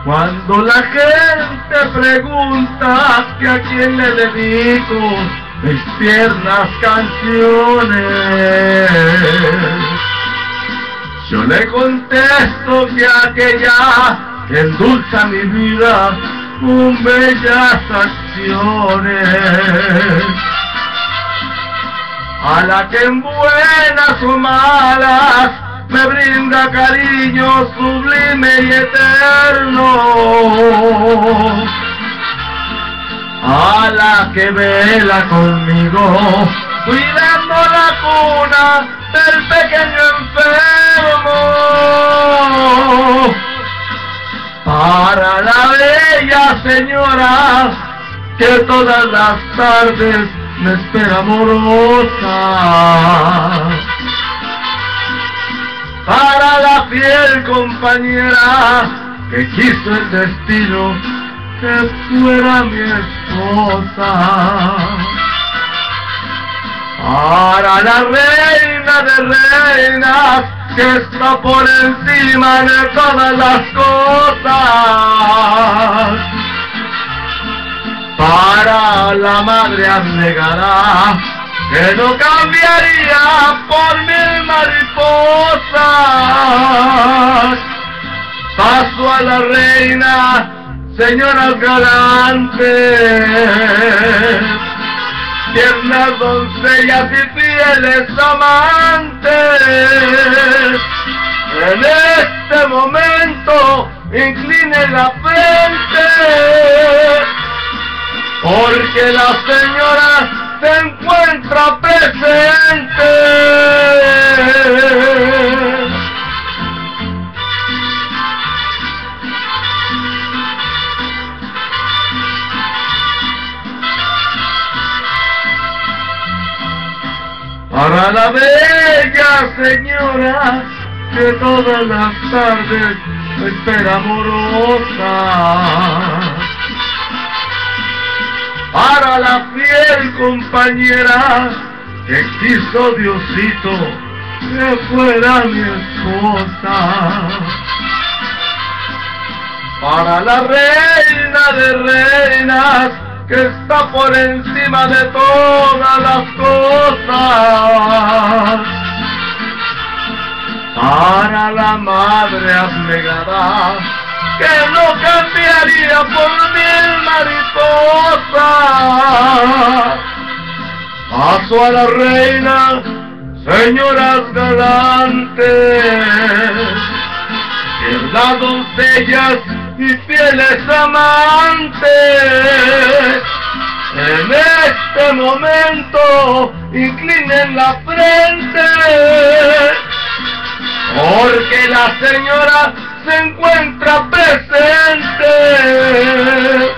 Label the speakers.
Speaker 1: Cuando la gente pregunta que a quién le dedico mis tiernas canciones, yo le contesto que aquella que endulza mi vida con bellas acciones, a la que en buenas o malas me brinda cariño sublime y eterno, a la que vela conmigo cuidando la cuna del pequeño enfermo, para la bella señora que todas las tardes me espera amorosa, para la fiel compañera que quiso el destino que fuera mi esposa, para la reina de reinas que está por encima de todas las cosas, para la madre abnegada que no cambiaría por mil mariposas. Paso a la reina, señoras galantes, tiernas doncellas y fieles amantes. En este momento inclinen la frente, porque la señora se encuentra presente. Para la bella señora que todas las tardes me espera amorosa, para la fiel compañera que quiso Diosito que fuera mi esposa, para la reina de reinas que está por encima de todas las cosas, para la madre abnegada que no cambiaría por mil mariposas. Paso a la reina, señoras galantes, tiernas doncellas y fieles amantes. En este momento inclinen la frente, porque la señora se encuentra presente.